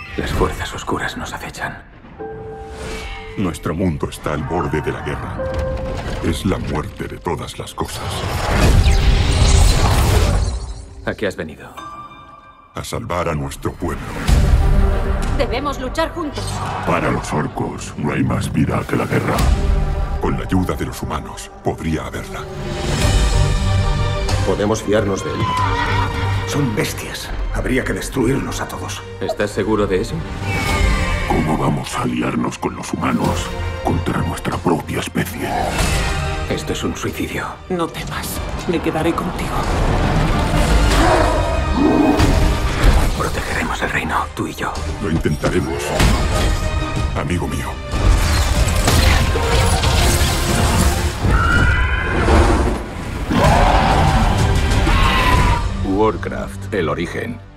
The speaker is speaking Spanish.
Las fuerzas oscuras nos acechan. Nuestro mundo está al borde de la guerra. Es la muerte de todas las cosas. ¿A qué has venido? A salvar a nuestro pueblo. Debemos luchar juntos. Para los orcos no hay más vida que la guerra. Con la ayuda de los humanos, podría haberla. ¿Podemos fiarnos de él? Son bestias. Habría que destruirlos a todos. ¿Estás seguro de eso? ¿Cómo vamos a aliarnos con los humanos contra nuestra propia especie? Esto es un suicidio. No temas, me quedaré contigo. Protegeremos el reino, tú y yo. Lo intentaremos, amigo mío. Warcraft, el origen.